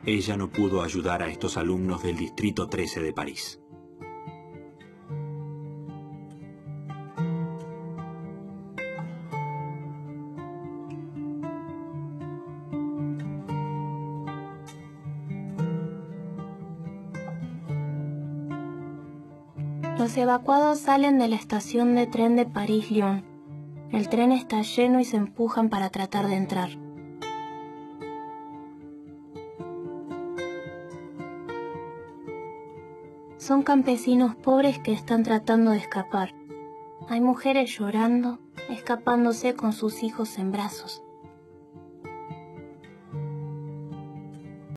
ella no pudo ayudar a estos alumnos del Distrito 13 de París. Los evacuados salen de la estación de tren de París-Lyon. El tren está lleno y se empujan para tratar de entrar. Son campesinos pobres que están tratando de escapar. Hay mujeres llorando, escapándose con sus hijos en brazos.